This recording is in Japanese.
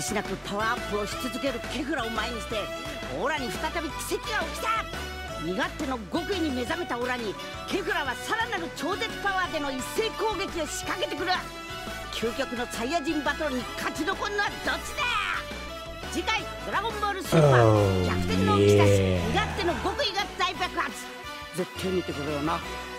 しなくパワーアップをし続けるケフラを前にしてオラに再び奇跡が起きた。身勝手の極意に目覚めたオラにケフラはさらなる超絶パワーでの一斉攻撃を仕掛けてくる。究極のサイヤ人バトルに勝ち残るのはどっちだ。次回「ドラゴンボールスーパー逆転の起きたし身勝手の極意が大爆発」絶対見てくれよな。